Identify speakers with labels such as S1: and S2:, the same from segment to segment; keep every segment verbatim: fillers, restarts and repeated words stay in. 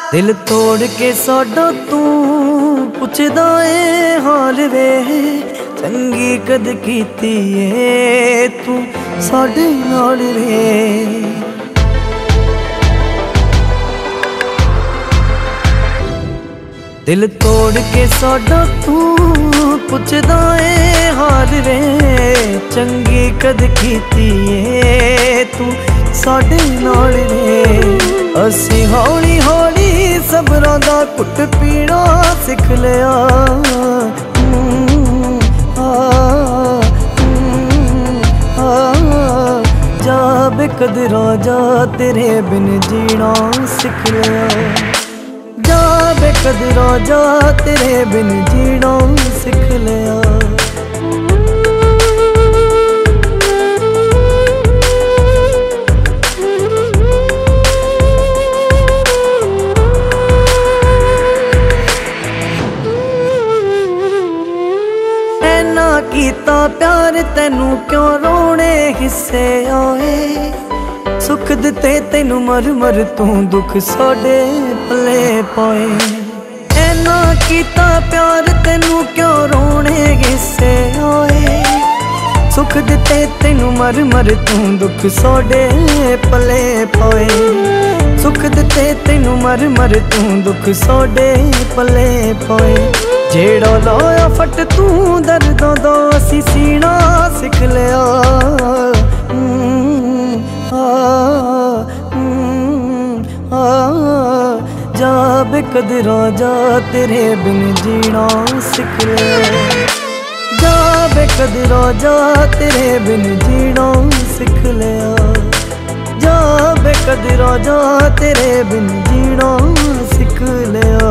S1: दिल तोड़ के साडा तू पुछदा ए हाल वे, चंगी कद कीती ए तू साडे नाल रे। दिल तोड़ के साडा तू पुछदा ए हाल रे, चंगी कद कीती ए तू साडे नाल रे। असी हौली हौली सबरां दा घुट पीना सिख लिया, जा बेकदरा जा तेरे बिन जीना सिख लिया, जा बेकदरा जा तेरे बिन जीना सिख लिया। कीता प्यार तेनू क्यों रोने हिस्से आए, सुख दिते तेनू मर मर तू दुख साडे पले पाए। ऐना कीता प्यार तेनू क्यों रोने हिस्से आए, सुख दिते तेनू मर मर तू दुख साडे पले पाए। सुख दिते तेनू मर मर तू दुख साडे पले पाए। जेड़ा लाया फट तू दर्दां दा असी सीना सिख लिया, जा बेकदरा जा तेरे बिन जीना सिख लिया, जा बेकदरा जा तेरे बिन जीना सिख लिया, जा बेकदरा जा तेरे बिन जीना सिख लिया।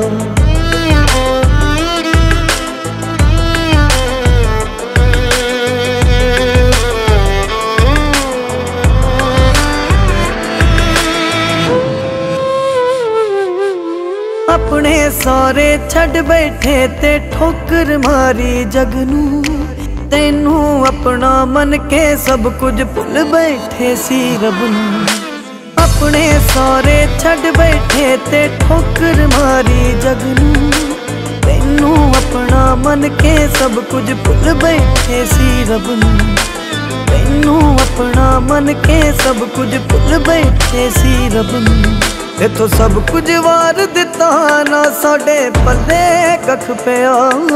S1: अपने सारे छड़ बैठे ते ठोकर मारी जग नू, तेनू अपना मन के सब कुछ भुल बैठे सी रब नू। अपने सारे छड़ बैठे ते ठोकर मारी जग नू, तेनू अपना मन के सब कुछ भुल बैठे सी रब नू। तेनू अपना मन के सब कुछ भुल बैठे सी रब नू। इथों सब कुछ वार दिता ना साडे पल्ले कख पिया,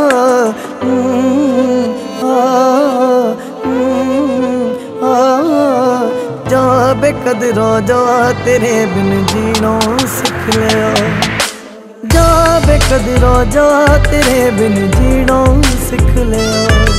S1: जा बेकदरा जा तेरे बिन जीना सिख लिया, जा बेकदरा जा तेरे बिन जीना सिख लिया।